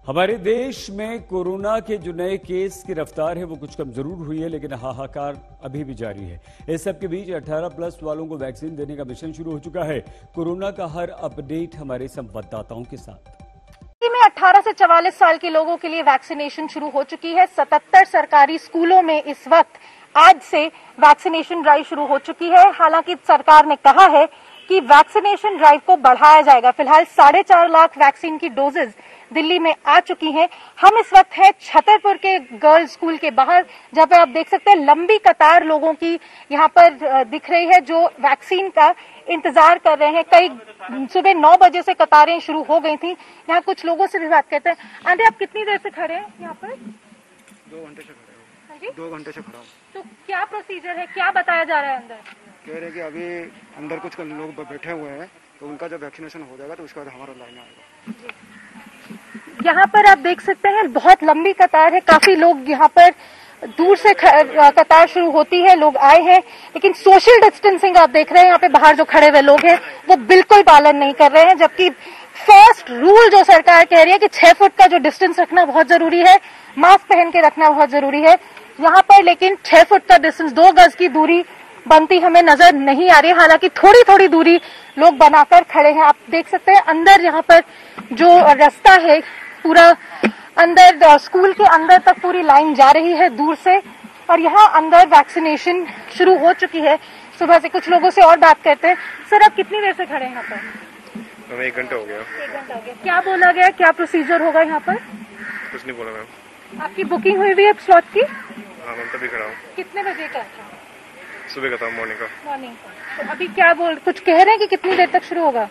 हमारे देश में कोरोना के जो नए केस की रफ्तार है वो कुछ कम जरूर हुई है, लेकिन हाहाकार अभी भी जारी है। इस सब के बीच 18+ वालों को वैक्सीन देने का मिशन शुरू हो चुका है। कोरोना का हर अपडेट हमारे संवाददाताओं के साथ। में 18 से 44 साल के लोगों के लिए वैक्सीनेशन शुरू हो चुकी है। 77 सरकारी स्कूलों में इस वक्त आज से वैक्सीनेशन ड्राइव शुरू हो चुकी है। हालांकि सरकार ने कहा है कि वैक्सीनेशन ड्राइव को बढ़ाया जाएगा। फिलहाल 4.5 लाख वैक्सीन की डोजेज दिल्ली में आ चुकी हैं। हम इस वक्त हैं छतरपुर के गर्ल्स स्कूल के बाहर, जहां पर आप देख सकते हैं लंबी कतार लोगों की यहां पर दिख रही है जो वैक्सीन का इंतजार कर रहे हैं। कई सुबह 9 बजे से कतारें शुरू हो गई थी। यहाँ कुछ लोगों से भी बात करते हैं। आंटी, आप कितनी देर से खड़े हैं यहाँ पर? 2 घंटे से खड़े हो। 2 घंटे से खड़ा हूँ। तो क्या प्रोसीजर है, क्या बताया जा रहा है अंदर? कह रहे हैं कि अभी अंदर कुछ लोग बैठे हुए हैं, तो उनका जब वैक्सीनेशन हो जाएगा तो उसके बाद हमारा लाइन आएगा। यहाँ पर आप देख सकते हैं बहुत लंबी कतार है। काफी लोग यहाँ पर दूर से कतार शुरू होती है, लोग आए हैं, लेकिन सोशल डिस्टेंसिंग आप देख रहे हैं यहाँ पे बाहर जो खड़े हुए लोग हैं वो बिल्कुल पालन नहीं कर रहे हैं। जबकि फर्स्ट रूल जो सरकार कह रही है कि 6 फुट का जो डिस्टेंस रखना बहुत जरूरी है, मास्क पहन के रखना बहुत जरूरी है। यहाँ पर लेकिन 6 फुट का डिस्टेंस, 2 गज की दूरी बनती हमें नजर नहीं आ रही। हालांकि थोड़ी थोड़ी दूरी लोग बनाकर खड़े हैं। आप देख सकते हैं अंदर यहाँ पर जो रास्ता है पूरा अंदर स्कूल के अंदर तक पूरी लाइन जा रही है दूर से, और यहाँ अंदर वैक्सीनेशन शुरू हो चुकी है सुबह से। कुछ लोगों से और बात करते हैं। सर, आप कितनी देर से खड़े हैं यहाँ पर? हमें 1 घंटा हो गया। 1 घंटा हो गया। क्या बोला गया, क्या प्रोसीजर होगा यहाँ पर? कुछ नहीं बोला मैम। आपकी बुकिंग हुई है स्लॉट की? हाँ मैम, तभी खड़ा हूँ। कितने बजे का? सुबह का था, मॉर्निंग का। मॉर्निंग का। तो अभी क्या कुछ कह रहे हैं कि कितनी देर तक शुरू होगा?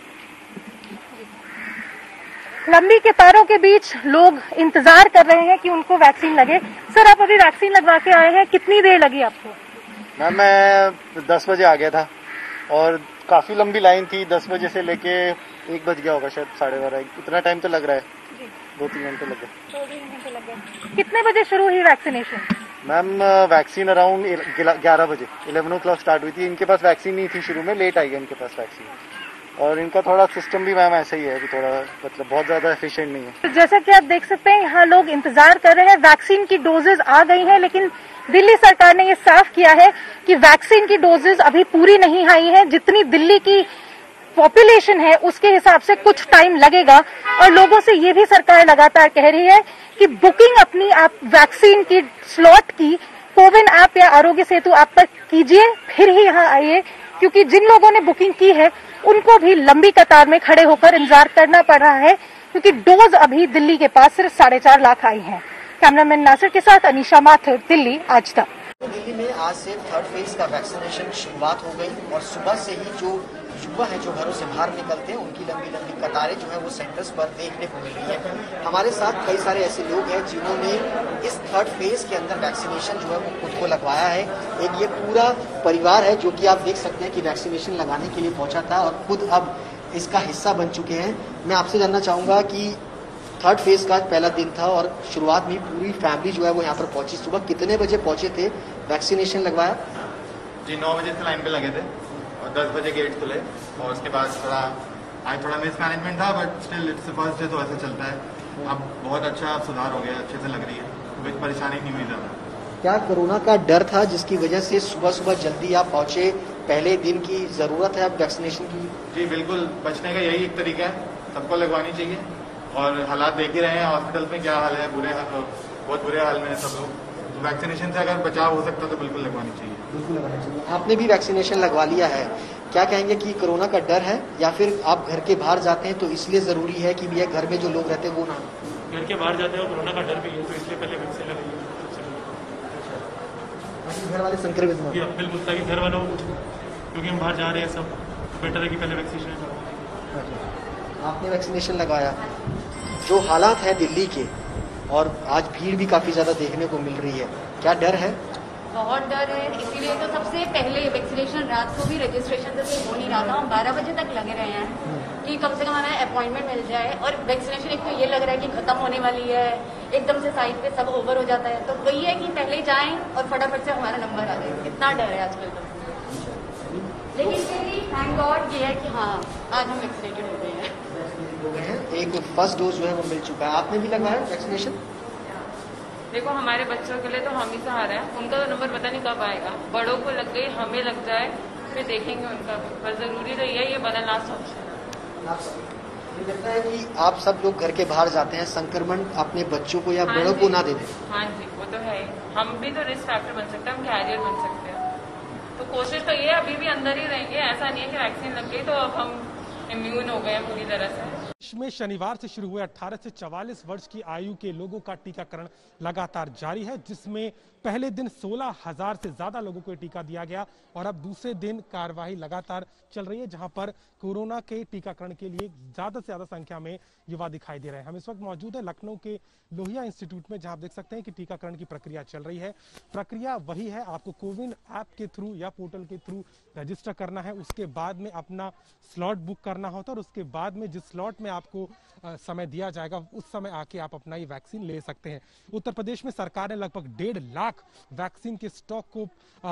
लंबी कतारों के बीच लोग इंतजार कर रहे हैं कि उनको वैक्सीन लगे। सर, आप अभी वैक्सीन लगवा के आए हैं, कितनी देर लगी आपको? मैम, मैं 10 बजे आ गया था और काफी लंबी लाइन थी। 10 बजे से लेके 1 बज गया होगा, शायद 12:30। इतना टाइम तो लग रहा है। 2-3 घंटे लग गए। 2-3 घंटे लग गए। कितने बजे शुरू हुई वैक्सीनेशन? मैम, वैक्सीन अराउंड 11 बजे 11 o'clock स्टार्ट हुई थी। इनके पास वैक्सीन नहीं थी शुरू में, लेट आई है इनके पास वैक्सीन। और इनका थोड़ा सिस्टम भी मैम ऐसा ही है कि थोड़ा मतलब बहुत ज्यादा एफिशिएंट नहीं है। जैसा कि आप देख सकते हैं यहाँ लोग इंतजार कर रहे हैं। वैक्सीन की डोजेज आ गई हैं, लेकिन दिल्ली सरकार ने ये साफ किया है कि वैक्सीन की डोजेज अभी पूरी नहीं आई है। जितनी दिल्ली की पॉपुलेशन है उसके हिसाब से कुछ टाइम लगेगा। और लोगों से ये भी सरकार लगातार कह रही है कि बुकिंग अपनी आप वैक्सीन की स्लॉट की कोविन ऐप या आरोग्य सेतु ऐप पर कीजिए, फिर ही यहाँ आइए, क्योंकि जिन लोगों ने बुकिंग की है उनको भी लंबी कतार में खड़े होकर इंतजार करना पड़ रहा है, क्योंकि डोज अभी दिल्ली के पास सिर्फ 4.5 लाख आई हैं। कैमरामैन नासिर के साथ अनीशा माथुर, दिल्ली आज तक। दिल्ली में आज से 3rd फेज का वैक्सीनेशन शुरुआत हो गई और सुबह से ही जो युवा है जो घरों से बाहर निकलते हैं उनकी लंबी लंबी कतारें जो है वो सेंटर्स पर देखने को मिल रही है। हमारे साथ कई सारे ऐसे लोग हैं जिन्होंने इस 3rd फेज के अंदर वैक्सीनेशन जो है वो खुद को लगवाया है। एक ये पूरा परिवार है जो कि आप देख सकते हैं कि वैक्सीनेशन लगाने के लिए पहुंचा था और खुद अब इसका हिस्सा बन चुके हैं। मैं आपसे जानना चाहूंगा कि 3rd फेज का पहला दिन था और शुरुआत में पूरी फैमिली जो है वो यहाँ पर पहुंची। सुबह कितने बजे पहुंचे थे, वैक्सीनेशन लगवाया? जी 9 बजे से लाइन पे लगे थे और 10 बजे गेट खुले और उसके बाद थोड़ा मिसमैनेजमेंट था, but still it's first day तो ऐसे चलता है। अब बहुत अच्छा सुधार हो गया, अच्छे से लग रही है, कोई परेशानी नहीं हुई ज़्यादा। क्या कोरोना का डर था जिसकी वजह से सुबह सुबह जल्दी आप पहुंचे? पहले दिन की जरूरत है अब वैक्सीनेशन की? जी बिल्कुल, बचने का यही एक तरीका है, सबको लगवानी चाहिए। और हालात देख ही रहे हैं हॉस्पिटल में क्या हाल है, बहुत बुरे हाल में है सब लोग। तो वैक्सीनेशन से अगर बचाव हो सकता तो बिल्कुल लगवानी चाहिए। बिल्कुल लगानी चाहिए। आपने भी वैक्सीनेशन लगवा लिया है, क्या कहेंगे कि कोरोना का डर है या फिर आप घर के बाहर जाते हैं तो इसलिए जरूरी है कि भैया घर में जो लोग रहते हैं वो ना? घर के बाहर जाते हैं और कोरोना का डर भी है, तो इसलिए पहले वैक्सीन लगाइए। घर वाले संक्रमित हो? बिल्कुल, ताकि घर वालों को, क्योंकि हम बाहर जा रहे हैं सब, बेटर है कि पहले वैक्सीनेशन करवाओ। आपने वैक्सीनेशन लगाया। जो हालात है दिल्ली के और आज भीड़ भी काफी ज्यादा देखने को मिल रही है, क्या डर है? बहुत डर है, इसीलिए तो सबसे पहले वैक्सीनेशन रात को भी रजिस्ट्रेशन से हो नहीं रहा था। हम 12 बजे तक लगे रहे हैं कि कम से कम हमें अपॉइंटमेंट मिल जाए। और वैक्सीनेशन एक तो ये लग रहा है कि खत्म होने वाली है, एकदम से साइड पे सब ओवर हो जाता है, तो वही है कि पहले जाएं और फटाफट से हमारा नंबर आ जाए। इतना डर है आजकल तो, लेकिन फिर भी थैंक गॉड ये है कि हाँ आज हम वैक्सीनेटेड हो गए हैं। एक फर्स्ट डोज जो है वो मिल चुका है। आपने भी लगवाया वैक्सीनेशन? देखो हमारे बच्चों के लिए तो हम ही सहारा है, उनका तो नंबर पता नहीं कब आएगा। बड़ों को लग गई, हमें लग जाए, फिर देखेंगे उनका। पर जरूरी तो ये बना लास्ट ऑप्शन। मुझे लगता है कि आप सब लोग घर के बाहर जाते हैं, संक्रमण अपने बच्चों को या बड़ों को ना दे दें। हाँ जी, वो तो है। हम भी तो रिस्क फैक्टर बन सकते हैं, हम कैरियर बन सकते हैं। तो कोशिश तो ये अभी भी अंदर ही रहेंगे। ऐसा नहीं है कि वैक्सीन लग गई तो अब हम इम्यून हो गए हैं पूरी तरह से। देश में शनिवार से शुरू हुए 18 से 44 वर्ष की आयु के लोगों का टीकाकरण लगातार जारी है, जिसमें पहले दिन 16,000 से ज्यादा लोगों को टीका दिया गया और अब दूसरे दिन कार्यवाही लगातार चल रही है, जहां पर कोरोना के टीकाकरण के लिए ज्यादा से ज्यादा संख्या में युवा दिखाई दे रहे हैं। हम इस वक्त मौजूद है लखनऊ के लोहिया इंस्टीट्यूट में, जहां आप देख सकते हैं कि टीकाकरण की प्रक्रिया चल रही है। प्रक्रिया वही है, आपको कोविन ऐप के थ्रू या पोर्टल के थ्रू रजिस्टर करना है, उसके बाद में अपना स्लॉट बुक करना होता है और उसके बाद में जिस स्लॉट में आपको समय दिया जाएगा उस समय आके आप अपना ये वैक्सीन ले सकते हैं। उत्तर प्रदेश में सरकार ने लगभग 1.5 लाख वैक्सीन के स्टॉक को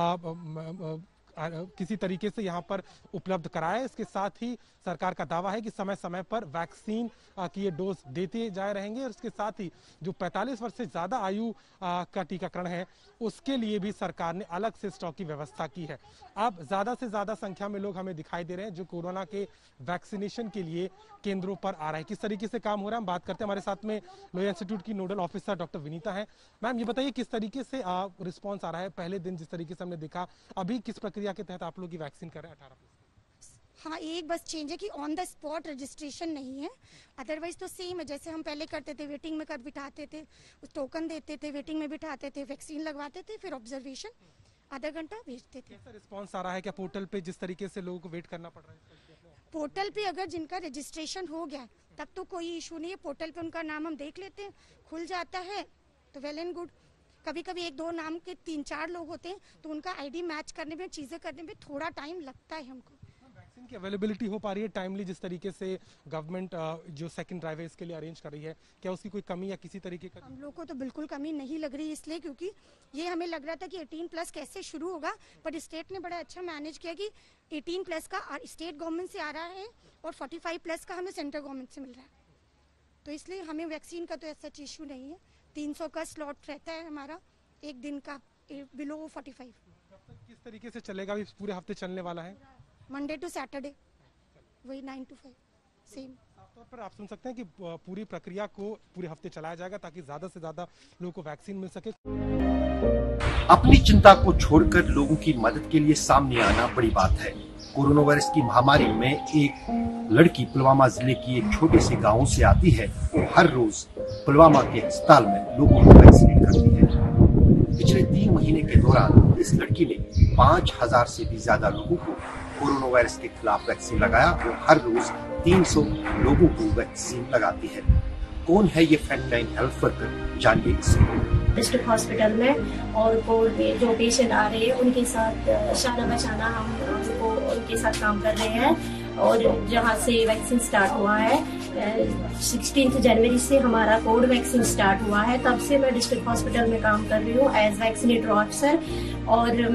किसी तरीके से यहां पर उपलब्ध कराया है। इसके साथ ही सरकार का दावा है कि समय समय पर वैक्सीन की ये डोज देते जाए रहेंगे और इसके साथ ही जो 45 वर्ष से ज्यादा आयु का टीकाकरण है उसके लिए भी सरकार ने अलग से स्टॉक की व्यवस्था की है। अब ज्यादा से ज्यादा संख्या में लोग हमें दिखाई दे रहे हैं जो कोरोना के वैक्सीनेशन के लिए केंद्रों पर आ रहे हैं। किस तरीके से काम हो रहा है हम बात करते हैं। हमारे साथ में लोहिया इंस्टीट्यूट की नोडल ऑफिसर डॉक्टर विनीता है। मैम ये बताइए किस तरीके से रिस्पॉन्स आ रहा है? पहले दिन जिस तरीके से हमने देखा, अभी किस प्रक्रिया के तहत आप लोग की वैक्सीन कर रहे हैं 18+? हाँ, एक बस चेंज है कि ऑन द स्पॉट रजिस्ट्रेशन नहीं है, अदरवाइज तो सेम है जैसे हम पहले करते थे। वेटिंग में कर बिठाते थे, उस टोकन देते थे, वेटिंग में बिठाते थे, वैक्सीन लगवाते थे, फिर ऑब्जर्वेशन आधा घंटा भेजते थे। कैसा रिस्पांस आ रहा है? क्या पोर्टल पे जिस तरीके से लोगों को वेट करना पड़ रहा है? पोर्टल पे अगर जिनका रजिस्ट्रेशन हो गया तब तो कोई इशू नहीं है। पोर्टल पे उनका नाम हम देख लेते हैं, खुल जाता है तो वेल एंड गुड। कभी कभी 1-2 नाम के 3-4 लोग होते हैं तो उनका आईडी मैच करने में, चीजें करने में थोड़ा टाइम लगता है हमको। वैक्सीन की अवेलेबिलिटी हो पा रही है टाइमली जिस तरीके से गवर्नमेंट जो सेकंड ड्राइव है इसके लिए अरेंज कर रही है, क्या उसकी कोई कमी या किसी तरीके का? हम लोग को तो बिल्कुल कमी नहीं लग रही, इसलिए क्योंकि ये हमें लग रहा था कि 18+ कैसे शुरू होगा, पर स्टेट ने बड़ा अच्छा मैनेज किया कि 18+ का स्टेट गवर्नमेंट से आ रहा है और 45+ का हमें सेंट्रल गवर्नमेंट से मिल रहा है, तो इसलिए हमें वैक्सीन का तो ऐसा इशू नहीं है। 300 का स्लॉट रहता है हमारा एक दिन का, बिलो 45। किस तरीके से चलेगा? अभी पूरे हफ्ते चलने वाला है, मंडे टू सैटरडे, वही 9 to 5 सेम। साफ तौर पर आप सुन सकते हैं कि पूरी प्रक्रिया को पूरे हफ्ते चलाया जाएगा ताकि ज्यादा से ज्यादा लोगों को वैक्सीन मिल सके। अपनी चिंता को छोड़कर लोगों की मदद के लिए सामने आना बड़ी बात है। कोरोना वायरस की महामारी में एक लड़की पुलवामा जिले की एक छोटे से गांव से आती है। हर रोज पुलवामा के अस्पताल में लोगों को वैक्सीनेट करती है। पिछले 3 महीने के दौरान इस लड़की ने 5000 से भी ज्यादा लोगों को कोरोना वायरस के खिलाफ वैक्सीन लगाया और हर रोज 300 लोगों को वैक्सीन लगाती है। कौन है ये फ्रंटलाइन हेल्थ वर्कर, जानिए इस डिस्ट्रिक्ट हॉस्पिटल में। और कोविड में जो पेशेंट आ रहे हैं उनके साथ शाना बचाना हम उनको उनके साथ काम कर रहे हैं। और जहाँ से वैक्सीन स्टार्ट हुआ है 16 जनवरी से हमारा कोविड वैक्सीन स्टार्ट हुआ है, तब से मैं डिस्ट्रिक्ट हॉस्पिटल में काम कर रही हूँ एज वैक्सीनेटर ऑफिसर। और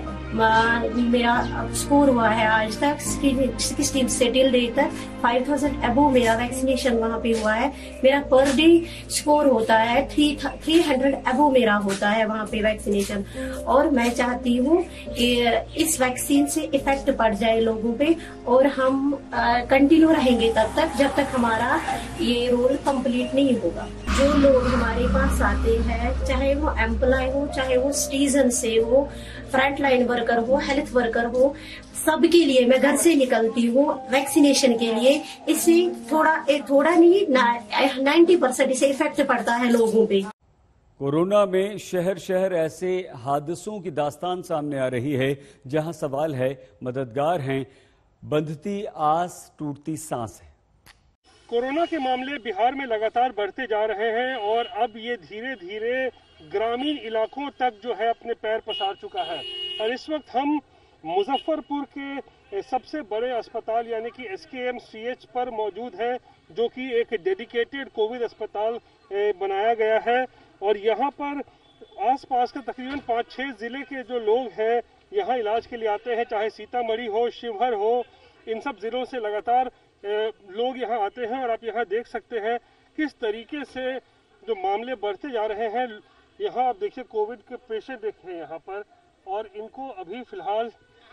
मेरा स्कोर हुआ है आज तक 16 से टिल डे तक 5000 अबो मेरा वैक्सीनेशन वहाँ पे हुआ है। मेरा पर डे स्कोर होता है 300 अबो मेरा होता है वहाँ पे वैक्सीनेशन। और मैं चाहती हूँ कि इस वैक्सीन से इफेक्ट पड़ जाए लोगों पे और हम कंटिन्यू रहेंगे तब तक जब तक हमारा ये रोल कंप्लीट नहीं होगा। जो लोग हमारे पास आते हैं, चाहे वो एम्प्लॉय हो, चाहे वो सिटीजन से हो, फ्रंट लाइन वर्कर हो, हेल्थ वर्कर हो, सबके लिए मैं घर से निकलती हूँ वैक्सीनेशन के लिए। इससे थोड़ा नहीं 90% इसे इफेक्ट पड़ता है लोगों पे। कोरोना में शहर शहर ऐसे हादसों की दास्तान सामने आ रही है जहां सवाल है, मददगार हैं, बंधती आस टूटती सांस है। कोरोना के मामले बिहार में लगातार बढ़ते जा रहे हैं और अब ये धीरे धीरे ग्रामीण इलाकों तक जो है अपने पैर पसार चुका है। और इस वक्त हम मुजफ्फरपुर के सबसे बड़े अस्पताल यानी कि SKMCH पर मौजूद है, जो कि एक डेडिकेटेड कोविड अस्पताल बनाया गया है। और यहाँ पर आसपास के तकरीबन 5-6 जिले के जो लोग हैं यहाँ इलाज के लिए आते हैं, चाहे सीतामढ़ी हो, शिवहर हो, इन सब जिलों से लगातार लोग यहाँ आते हैं और आप यहाँ देख सकते हैं किस तरीके से जो मामले बढ़ते जा रहे हैं। यहाँ आप देखिए कोविड के पेशेंट देखे हैं यहाँ पर, और इनको अभी फिलहाल,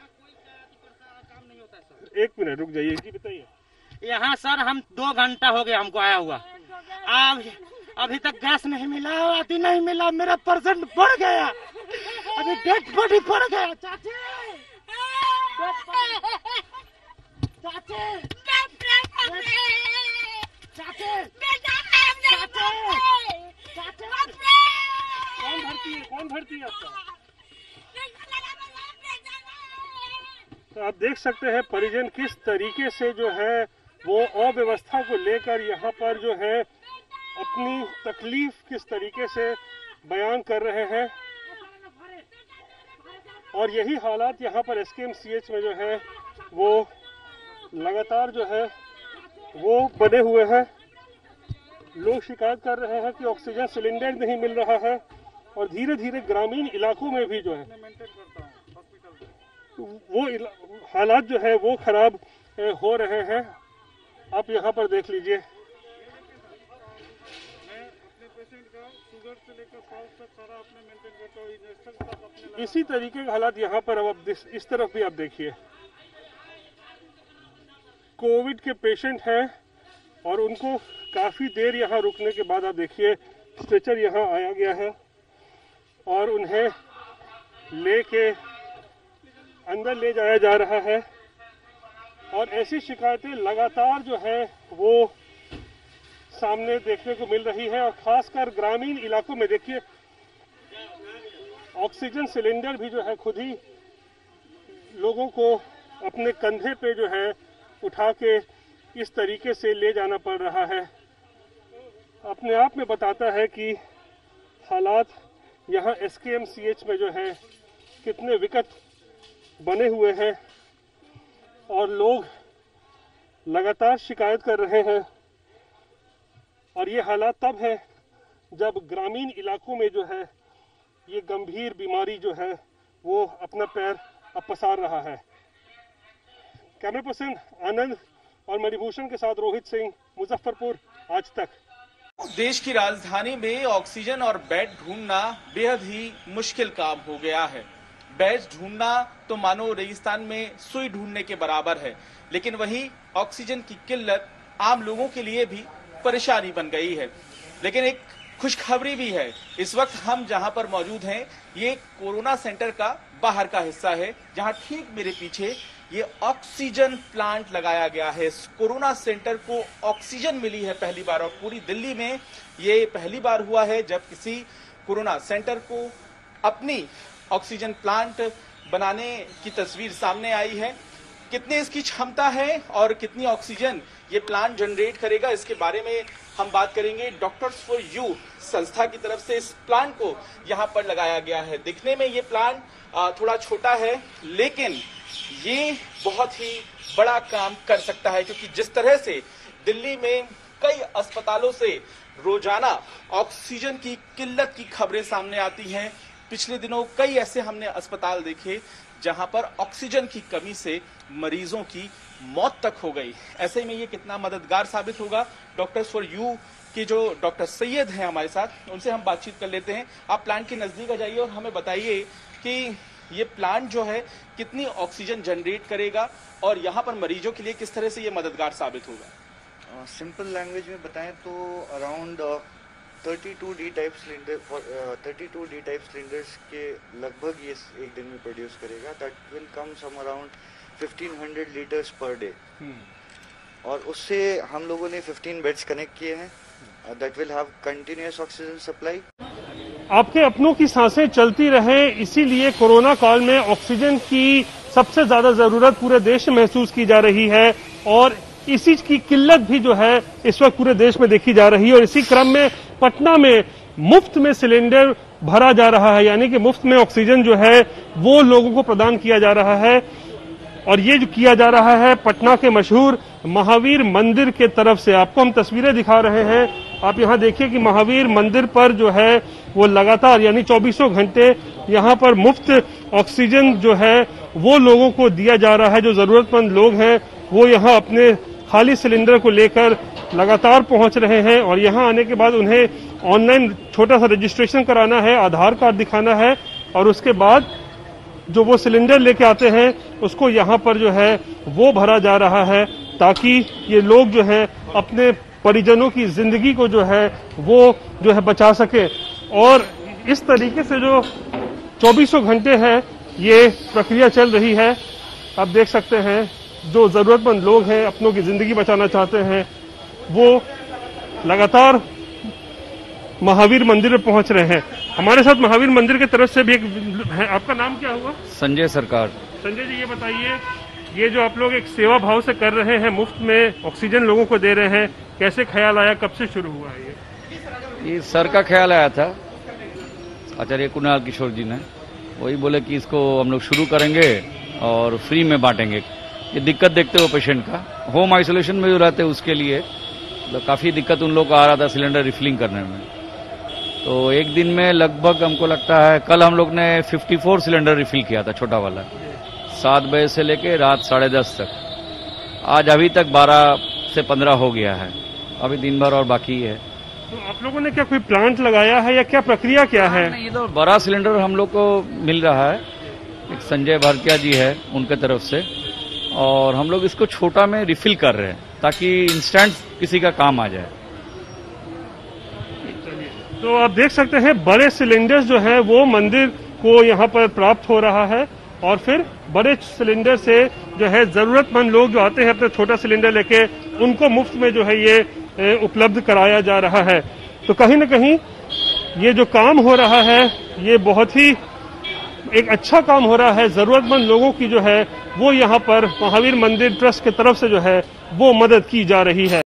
एक मिनट रुक जाइए जी, बताइए। यहाँ सर हम 2 घंटा हो गया हमको आया हुआ, अभी तक गैस नहीं मिला, अति नहीं मिला, मेरा परसेंट बढ़ गया, अभी डेड बॉडी बढ़ गया। चाची कौन भर्ती है आपका? तो आप देख सकते हैं परिजन किस तरीके से जो है वो अव्यवस्था को लेकर यहाँ पर जो है अपनी तकलीफ किस तरीके से बयान कर रहे हैं। और यही हालात यहाँ पर SKMCH में जो है वो लगातार जो है वो बने हुए हैं। लोग शिकायत कर रहे हैं कि ऑक्सीजन सिलेंडर नहीं मिल रहा है, और धीरे धीरे ग्रामीण इलाकों में भी जो है वो हालात जो है वो खराब हो रहे हैं। आप यहाँ पर देख लीजिए, इसी तरीके के हालात यहाँ पर। अब इस तरफ भी आप देखिए, कोविड के पेशेंट हैं और उनको काफी देर यहाँ रुकने के बाद आप देखिए स्ट्रेचर यहाँ आया गया है और उन्हें लेके अंदर ले जाया जा रहा है। और ऐसी शिकायतें लगातार जो है वो सामने देखने को मिल रही है, और खासकर ग्रामीण इलाकों में देखिए ऑक्सीजन सिलेंडर भी जो है खुद ही लोगों को अपने कंधे पे जो है उठा के इस तरीके से ले जाना पड़ रहा है। अपने आप में बताता है कि हालात यहाँ SKMCH में जो है कितने विकट बने हुए हैं, और लोग लगातार शिकायत कर रहे हैं। और ये हालात तब है जब ग्रामीण इलाकों में जो है ये गंभीर बीमारी जो है वो अपना पैर अब पसार रहा है। कैमरा पर्सन आनंद और मणिभूषण के साथ रोहित सिंह, मुजफ्फरपुर, आज तक। देश की राजधानी में ऑक्सीजन और बेड ढूंढना बेहद ही मुश्किल काम हो गया है। बेड ढूंढना तो मानो रेगिस्तान में सुई ढूंढने के बराबर है, लेकिन वहीं ऑक्सीजन की किल्लत आम लोगों के लिए भी परेशानी बन गई है। लेकिन एक खुशखबरी भी है, इस वक्त हम जहां पर मौजूद हैं ये कोरोना सेंटर का बाहर का हिस्सा है, जहां ठीक मेरे पीछे ये ऑक्सीजन प्लांट लगाया गया है। इस कोरोना सेंटर को ऑक्सीजन मिली है पहली बार, और पूरी दिल्ली में ये पहली बार हुआ है जब किसी कोरोना सेंटर को अपनी ऑक्सीजन प्लांट बनाने की तस्वीर सामने आई है। कितनी इसकी क्षमता है और कितनी ऑक्सीजन ये प्लांट जनरेट करेगा, इसके बारे में हम बात करेंगे। डॉक्टर्स फॉर यू संस्था की तरफ से इस प्लांट को यहाँ पर लगाया गया है। दिखने में ये प्लांट थोड़ा छोटा है, लेकिन ये बहुत ही बड़ा काम कर सकता है, क्योंकि जिस तरह से दिल्ली में कई अस्पतालों से रोजाना ऑक्सीजन की किल्लत की खबरें सामने आती हैं। पिछले दिनों कई ऐसे हमने अस्पताल देखे जहां पर ऑक्सीजन की कमी से मरीजों की मौत तक हो गई। ऐसे में ये कितना मददगार साबित होगा। डॉक्टर्स फॉर यू के जो डॉक्टर सैयद हैं हमारे साथ, उनसे हम बातचीत कर लेते हैं। आप प्लांट के नजदीक आ जाइए और हमें बताइए कि ये प्लांट जो है कितनी ऑक्सीजन जनरेट करेगा और यहाँ पर मरीजों के लिए किस तरह से ये मददगार साबित होगा। सिंपल लैंग्वेज में बताएं तो अराउंड 32 डी टाइप सिलेंडर्स के लगभग ये एक दिन में प्रोड्यूस करेगा। That will come some around 1500 litres per day, और उससे हम लोगों ने 15 बेड्स कनेक्ट किए हैं। That will have continuous oxygen supply. आपके अपनों की सांसें चलती रहे, इसीलिए कोरोना काल में ऑक्सीजन की सबसे ज्यादा जरूरत पूरे देश में महसूस की जा रही है, और इसी की किल्लत भी जो है इस वक्त पूरे देश में देखी जा रही है। और इसी क्रम में पटना में मुफ्त में सिलेंडर भरा जा रहा है, यानी कि मुफ्त में ऑक्सीजन जो है वो लोगों को प्रदान किया जा रहा है। और ये जो किया जा रहा है पटना के मशहूर महावीर मंदिर के तरफ से। आपको हम तस्वीरें दिखा रहे हैं, आप यहाँ देखिए कि महावीर मंदिर पर जो है वो लगातार यानी 24 घंटे यहाँ पर मुफ्त ऑक्सीजन जो है वो लोगों को दिया जा रहा है। जो जरूरतमंद लोग हैं वो यहाँ अपने खाली सिलेंडर को लेकर लगातार पहुंच रहे हैं और यहां आने के बाद उन्हें ऑनलाइन छोटा सा रजिस्ट्रेशन कराना है, आधार कार्ड दिखाना है और उसके बाद जो वो सिलेंडर लेके आते हैं उसको यहाँ पर जो है वो भरा जा रहा है ताकि ये लोग जो है अपने परिजनों की जिंदगी को जो है वो जो है बचा सके। और इस तरीके से जो 24 घंटे है ये प्रक्रिया चल रही है। आप देख सकते हैं जो जरूरतमंद लोग हैं, अपनों की जिंदगी बचाना चाहते हैं, वो लगातार महावीर मंदिर में पहुंच रहे हैं। हमारे साथ महावीर मंदिर की तरफ से भी एक है। आपका नाम क्या हुआ? संजय सरकार। संजय जी, ये बताइए, ये जो आप लोग एक सेवा भाव से कर रहे हैं, मुफ्त में ऑक्सीजन लोगों को दे रहे हैं, कैसे ख्याल आया, कब से शुरू हुआ है ये सर का ख्याल आया था, आचार्य कुणाल किशोर जी ने, वही बोले कि इसको हम लोग शुरू करेंगे और फ्री में बांटेंगे। ये दिक्कत देखते हो पेशेंट का, होम आइसोलेशन में जो रहते उसके लिए तो काफी दिक्कत उन लोग को आ रहा था सिलेंडर रिफिलिंग करने में। तो एक दिन में लगभग हमको लगता है कल हम लोग ने 54 सिलेंडर रिफिल किया था, छोटा वाला, 7 बजे से लेके रात 10:30 तक। आज अभी तक 12 से 15 हो गया है, अभी दिन भर और बाकी है। तो आप लोगों ने क्या कोई प्लांट लगाया है या क्या प्रक्रिया क्या है? ये तो बड़ा सिलेंडर हम लोग को मिल रहा है, एक संजय भारतिया जी है उनके तरफ से, और हम लोग इसको छोटा में रिफिल कर रहे हैं ताकि इंस्टेंट किसी का काम आ जाए। तो आप देख सकते हैं बड़े सिलेंडर्स जो है वो मंदिर को यहाँ पर प्राप्त हो रहा है और फिर बड़े सिलेंडर से जो है जरूरतमंद लोग जो आते हैं अपना छोटा सिलेंडर लेके, उनको मुफ्त में जो है ये उपलब्ध कराया जा रहा है। तो कहीं न कहीं ये जो काम हो रहा है ये बहुत ही एक अच्छा काम हो रहा है। जरूरतमंद लोगों की जो है वो यहाँ पर महावीर मंदिर ट्रस्ट की तरफ से जो है वो मदद की जा रही है।